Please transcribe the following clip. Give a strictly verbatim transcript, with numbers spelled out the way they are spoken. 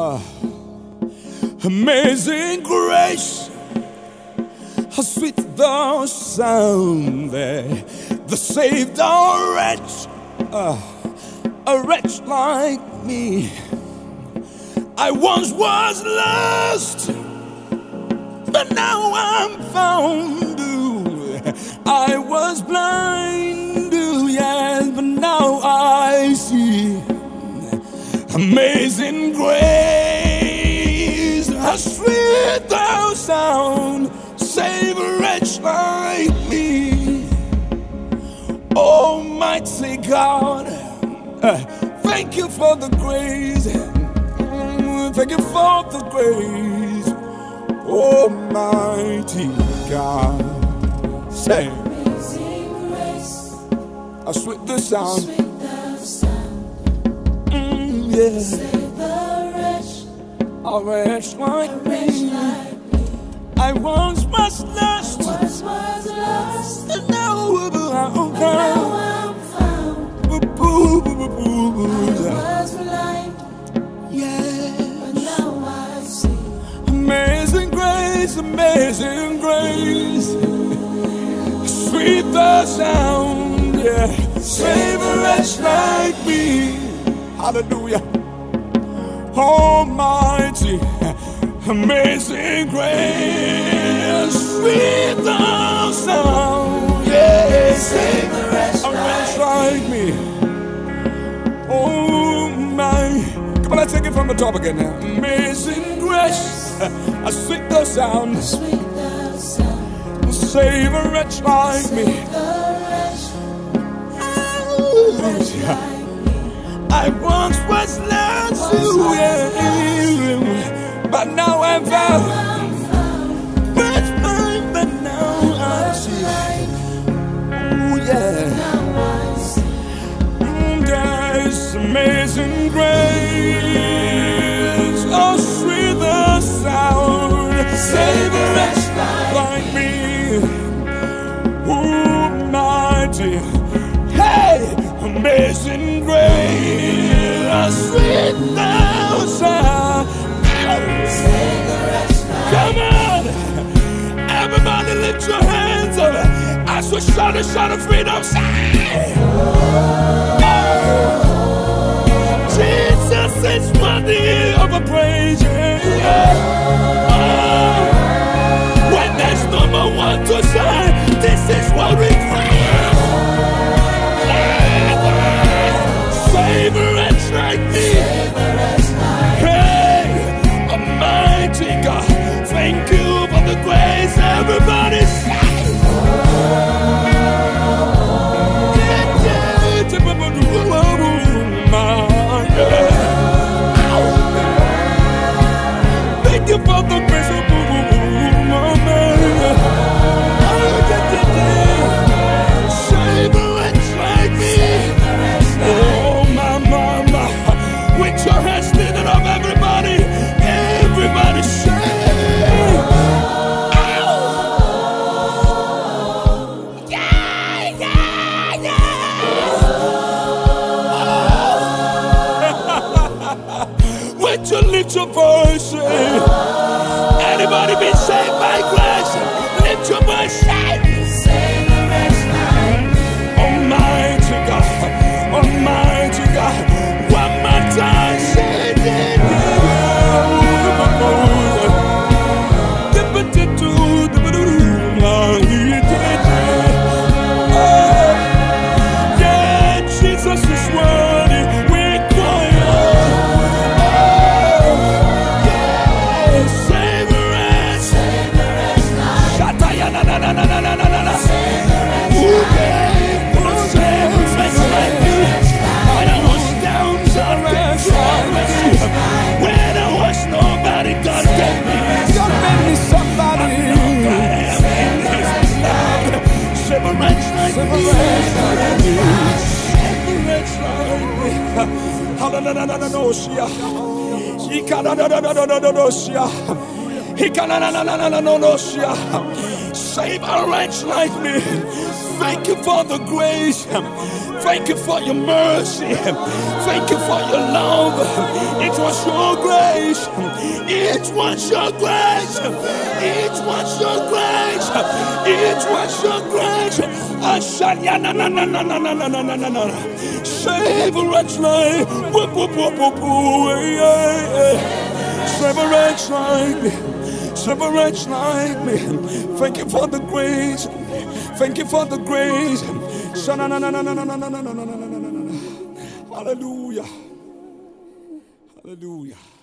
Amazing grace, how sweet the sound that the saved a wretch, uh, a wretch like me. I once was lost, but now I'm found. I was blind, yes, but now I see. Amazing grace, how sweet the sound, save a wretch like me. Almighty God, uh, thank you for the grace. Mm, thank you for the grace. Almighty God, say, amazing grace, how sweet the sound. sweet the sound. Yeah. Save the wretch, A wretch like a wretch me. like me. I once was lost, Once was lost, and now I'm but found. now I'm found. Boo, boo, boo, boo, boo. I was blind, Yeah. but now I see. Amazing grace, amazing grace, sweet the sound, yeah. Save a wretch like me. Hallelujah. Almighty, amazing grace, sweet the sound, yeah. Save a wretch A wretch like like me. Oh my. Come on, let's take it from the top again now. Amazing grace, I sweet the sound, sweet the sound. save a wretch like me. Save the wretch, wretch like me. I once was lost, yeah, but now I'm found. But mine, but now I see. Oh yeah. Mm, yes, amazing grace, oh sweet the sound, save a wretch like me. Almighty, hey, amazing grace, oh sweet the sound. Come on, everybody lift your hands up as we shout a shout of freedom. Say, Jesus is worthy of a praise. Yeah. Oh, when there's no more one to say, this is what we cry. Yeah. Save a wretch like me. Hey, Almighty God, thank you for the grace. Everybody say, thank you for the grace. Save a wretch like me. Oh my mama, with your hands lifted up, everybody, everybody say. When you lift your voice, say, anybody been saved by grace? Lift your voice, say, Almighty God, Almighty God, one more time, say, yeah, Jesus is worthy, we cry out. Save a wretch. Shataya na na na na na na na na. Who gave the same wretch like me? When I was down, so wretch like me. When there was nobody, God gave me. God made me somebody. Save a wretch like me. Save a wretch like me. Hallelujah. Save a wretch like me. Thank you for the grace. Thank you for your mercy. Thank you for your love. It was your grace. It was your grace. It was your grace. It was your grace. Ashaya na na na na na na na na na na. Save a wretch like whoop whoop whoop whoop whoop. Save a wretch like me. Save a wretch like me. Thank you for the grace. Thank you for the grace. Hallelujah. Hallelujah. Hallelujah.